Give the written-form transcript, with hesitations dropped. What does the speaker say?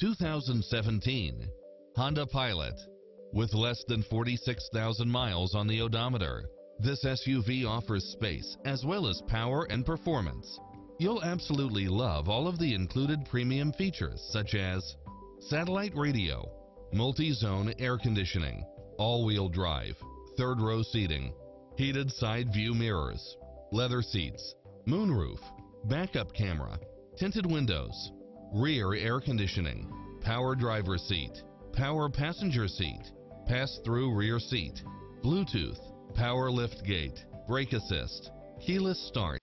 2017 Honda Pilot. With less than 46,000 miles on the odometer, this SUV offers space as well as power and performance. You'll absolutely love all of the included premium features such as satellite radio, multi-zone air conditioning, all-wheel drive, third-row seating, heated side view mirrors, leather seats, moonroof, backup camera, tinted windows, rear air conditioning, power driver seat, power passenger seat, pass-through rear seat, Bluetooth, power liftgate, brake assist, keyless start.